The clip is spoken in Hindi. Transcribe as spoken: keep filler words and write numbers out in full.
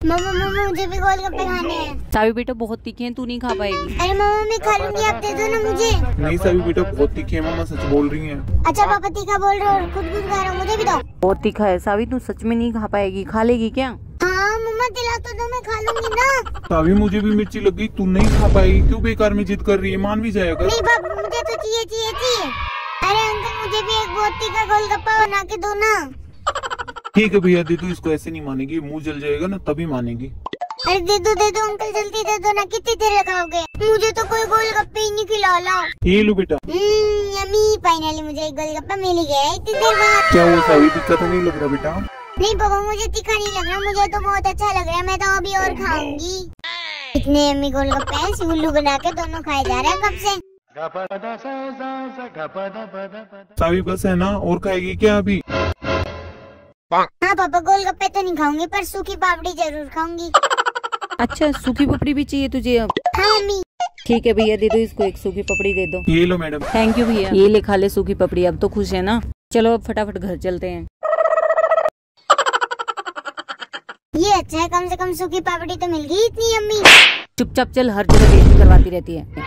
मम्मा मम्मा मुझे भी गोलगप्पे खाने हैं। सावी बेटा बहुत तीखे हैं, तू नहीं खा पाएगी। अरे मम्मा मैं खा लूंगी, आप दे दो ना मुझे। नहीं सावी बेटा बहुत तीखे है, मम्मा सच बोल रही हैं। अच्छा पापा तीखा बोल रहे हो, खुद खुद खा रहा हूँ, मुझे भी दो। बहुत तीखा है सावी, तू सच में नहीं खा पाएगी, खा लेगी क्या? हाँ मम्मा दिला तो दो, मैं खा लूंगी ना। सावी मुझे भी मिर्ची लग गई, तू नहीं खा पाएगी, क्यों बेकार में जिद कर रही है, मान भी जाएगा। नहीं पापा मुझे तो चाहिए चाहिए चाहिए। अरे अंकल मुझे भी एक बहुत तीखा गोलगप्पा बना के दो ना। ठीक है भैया दे दो, इसको ऐसे नहीं मानेगी, मुंह जल जाएगा ना तभी मानेगी। अरे दे दो दे दो अंकल, जल्दी दे दो ना, कितनी देर लगाओगे? मुझे तो कोई गोलगप्पे ही नहीं खिला ला। ये लो बेटा। यम्मी, फाइनली मुझे एक गोलगप्पा मिल गया इतनी देर बाद। क्या वो सावी तीखा तो नहीं लग रहा बेटा? नहीं पापा मुझे तीखा नहीं लग रहा, मुझे तो बहुत अच्छा लग रहा है, मैं तो अभी और खाऊंगी। इतने यम्मी गोलगप्पे हैं, उल्लू बना के दोनों खाए जा रहे हैं कब से। सावी बस है ना, और खाएगी क्या अभी? हाँ पापा गोलगप्पे तो नहीं खाऊंगी, पर सूखी पापड़ी जरूर खाऊंगी। अच्छा सूखी पपड़ी भी चाहिए तुझे अब? हाँ मम्मी। ठीक है भैया दे दो इसको, एक सूखी पपड़ी दे दो। ये लो मैडम। थैंक यू भैया, ये ले खा ले सूखी पपड़ी, अब तो खुश है ना? चलो अब फटाफट घर चलते हैं। ये अच्छा है, कम से कम सूखी पापड़ी तो मिल गई इतनी यम्मी। चुपचाप चल, हर जगह बेइज्जती करवाती रहती है।